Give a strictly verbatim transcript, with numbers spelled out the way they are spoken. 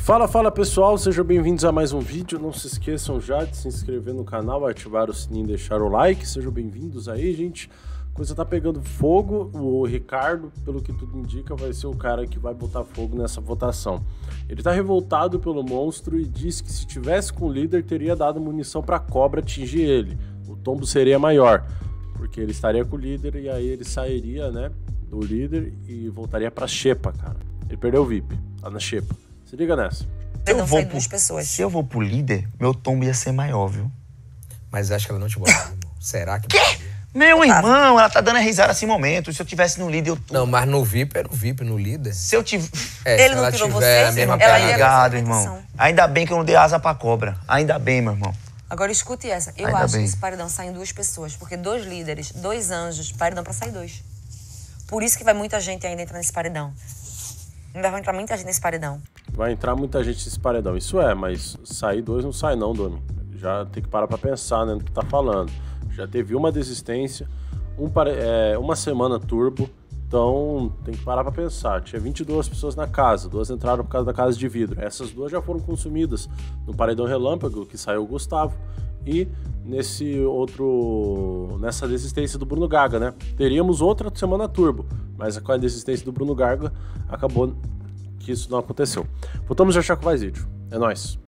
Fala, fala pessoal, sejam bem-vindos a mais um vídeo. Não se esqueçam já de se inscrever no canal, ativar o sininho e deixar o like. Sejam bem-vindos aí, gente. A coisa tá pegando fogo. O Ricardo, pelo que tudo indica, vai ser o cara que vai botar fogo nessa votação. Ele tá revoltado pelo monstro e diz que se tivesse com o líder, teria dado munição pra cobra atingir ele. O tombo seria maior, porque ele estaria com o líder e aí ele sairia, né, do líder e voltaria pra xepa, cara. Ele perdeu o V I P, lá na xepa. Se liga nessa. Se eu, vou pro, pessoas. se eu vou pro líder, meu tombo ia ser maior, viu? Mas acho que ela não te botaria, irmão. Será que... Quê? Meu irmão, ela tá dando a risada assim momento. Se eu tivesse no líder, eu... Não, mas no V I P é no V I P, no líder. Se eu tiver... É, Ele se não ela tirou tiver você, a mesma ela ia- Obrigado, essa irmão. votação. Ainda bem que eu não dei asa pra cobra. Ainda bem, meu irmão. Agora escute essa. Eu Ainda acho bem. que esse paredão sai em duas pessoas, porque dois líderes, dois anjos, paredão pra sair dois. Por isso que vai muita gente ainda entrar nesse paredão. Ainda vai entrar muita gente nesse paredão. Vai entrar muita gente nesse paredão, isso é, mas sair dois não sai não, Domi. Já tem que parar pra pensar, né, no que tá falando. Já teve uma desistência, um pare... é, uma semana turbo, então tem que parar pra pensar. Tinha vinte e duas pessoas na casa, duas entraram por causa da casa de vidro. Essas duas já foram consumidas no paredão relâmpago, que saiu o Gustavo, e nesse outro... nessa desistência do Bruno Gaga, né? Teríamos outra semana turbo, mas com a desistência do Bruno Gaga, acabou que isso não aconteceu. Voltamos já já com mais vídeo. É nóis.